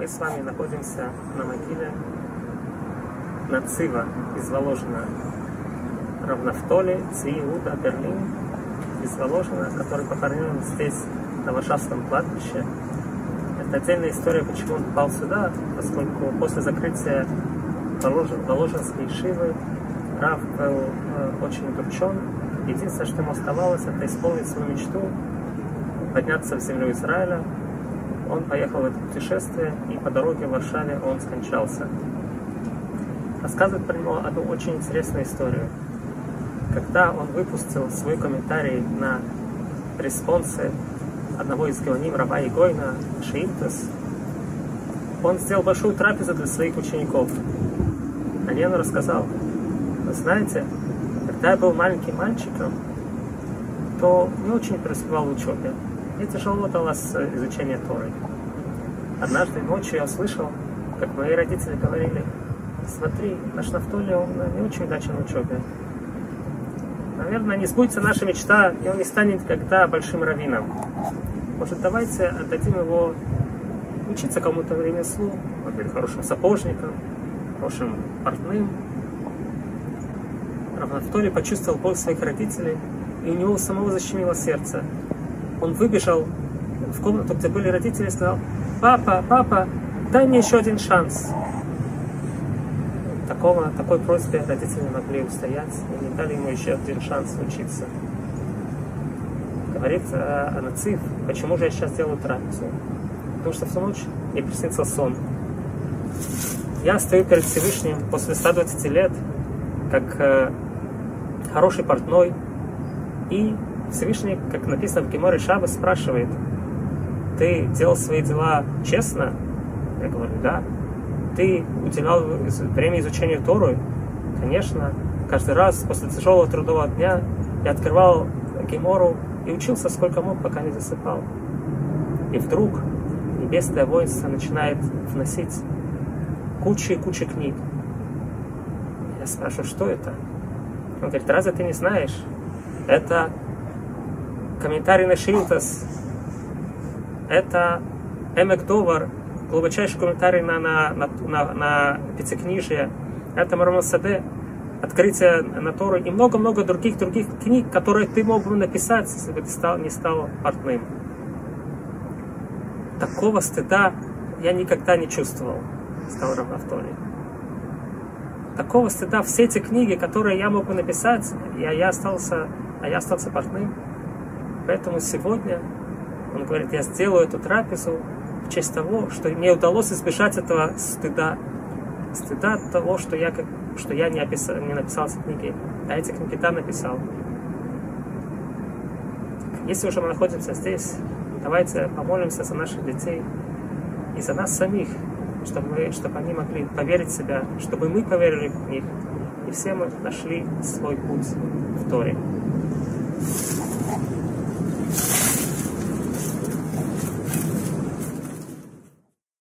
Мы с вами находимся на могиле Нацива из Воложина, Рав Нафтоли Цви Иуда Берлин из Воложина, который похоронен здесь, на Варшавском кладбище. Это отдельная история, почему он попал сюда, поскольку после закрытия Воложинской шивы Рав был очень удручен. Единственное, что ему оставалось, это исполнить свою мечту, подняться в землю Израиля. Он поехал в это путешествие, и по дороге в Варшаве он скончался. Рассказывает про него одну очень интересную историю. Когда он выпустил свой комментарий на респонсы одного из геоним Рава Игойна, Шеимтес, он сделал большую трапезу для своих учеников. О ней он рассказал: вы знаете, когда я был маленьким мальчиком, то не очень преуспевал в учебе. Мне тяжело далось изучение Торы. Однажды ночью я услышал, как мои родители говорили: смотри, наш Нафтоли, он не очень удачен в учебе. Наверное, не сбудется наша мечта, и он не станет никогда большим раввином. Может, давайте отдадим его учиться кому-то ремеслу, может быть, хорошим сапожником, хорошим портным. Рав Нафтоли почувствовал боль своих родителей, и у него самого защемило сердце. Он выбежал в комнату, где были родители, и сказал: папа, папа, дай мне еще один шанс. Такой просьбе родители не могли устоять и не дали ему еще один шанс учиться. Говорит Нацив: почему же я сейчас делаю трапезу? Потому что в ту ночь мне приснился сон. Я стою перед Всевышним после 120 лет, как хороший портной, и Всевышний, как написано в Геморе Шаббат, спрашивает: ты делал свои дела честно? Я говорю: да. Ты уделял время изучению Торы? Конечно. Каждый раз после тяжелого трудового дня я открывал Гемору и учился сколько мог, пока не засыпал. И вдруг небесное воинство начинает вносить кучу и кучу книг. Я спрашиваю: что это? Он говорит: разве ты не знаешь? Это комментарий на Шилтас, это Эмек Довар, глубочайший комментарий на Пятикнижие, это Мармон Саде, открытие на Тору и много-много других книг, которые ты мог бы написать, если бы ты не стал портным. Такого стыда я никогда не чувствовал, сказал Рав Нафтоли. Такого стыда, все эти книги, которые я мог бы написать, я остался портным. Поэтому сегодня, он говорит, я сделаю эту трапезу в честь того, что мне удалось избежать этого стыда от того, что я не написал эти книги, а эти книги там написал. Если уже мы находимся здесь, давайте помолимся за наших детей и за нас самих, чтобы они могли поверить в себя, чтобы мы поверили в них, и все мы нашли свой путь в Торе.